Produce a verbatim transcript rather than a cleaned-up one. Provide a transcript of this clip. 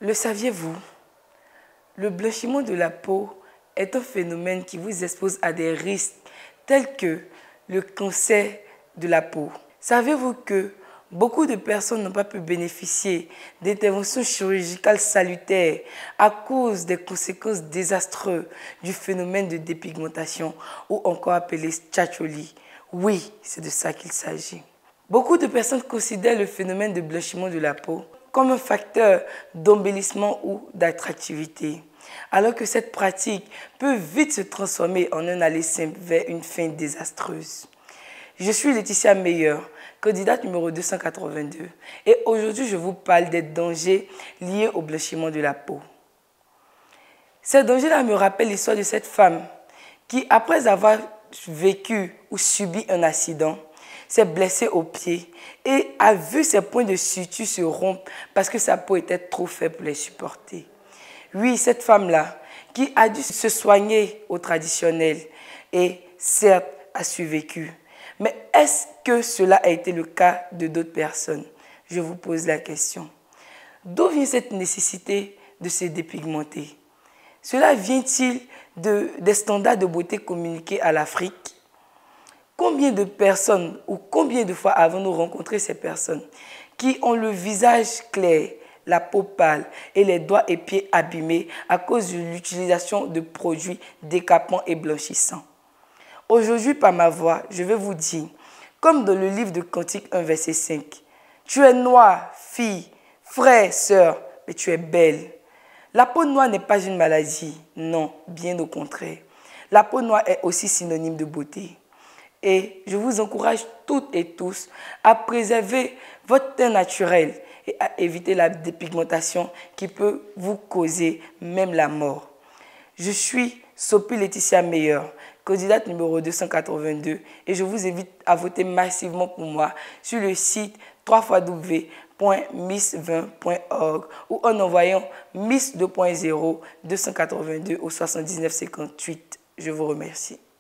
Le saviez-vous? Le blanchiment de la peau est un phénomène qui vous expose à des risques tels que le cancer de la peau. Savez-vous que beaucoup de personnes n'ont pas pu bénéficier d'interventions chirurgicales salutaires à cause des conséquences désastreuses du phénomène de dépigmentation ou encore appelé tchatcholi? Oui, c'est de ça qu'il s'agit. Beaucoup de personnes considèrent le phénomène de blanchiment de la peau comme un facteur d'embellissement ou d'attractivité, alors que cette pratique peut vite se transformer en un aller simple vers une fin désastreuse. Je suis Laetitia Meyer, candidate numéro deux cent quatre-vingt-deux, et aujourd'hui je vous parle des dangers liés au blanchiment de la peau. Ces dangers-là me rappellent l'histoire de cette femme qui, après avoir vécu ou subi un accident, s'est blessée au pied et a vu ses points de suture se rompre parce que sa peau était trop faible pour les supporter. Oui, cette femme-là, qui a dû se soigner au traditionnel et certes a survécu. Mais est-ce que cela a été le cas de d'autres personnes? Je vous pose la question. D'où vient cette nécessité de se dépigmenter? Cela vient-il de, des standards de beauté communiqués à l'Afrique? Combien de personnes ou combien de fois avons-nous rencontré ces personnes qui ont le visage clair, la peau pâle et les doigts et pieds abîmés à cause de l'utilisation de produits décapants et blanchissants? Aujourd'hui, par ma voix, je vais vous dire, comme dans le livre de Cantique un, verset cinq, « Tu es noire, fille, frère, sœur, mais tu es belle. » La peau noire n'est pas une maladie, non, bien au contraire. La peau noire est aussi synonyme de beauté. Et je vous encourage toutes et tous à préserver votre teint naturel et à éviter la dépigmentation qui peut vous causer même la mort. Je suis Sophie Laetitia Meyer, candidate numéro deux cent quatre-vingt-deux, et je vous invite à voter massivement pour moi sur le site w w w point miss vingt point org ou en envoyant miss deux point zéro deux cent quatre-vingt-deux au soixante-dix-neuf cinquante-huit. Je vous remercie.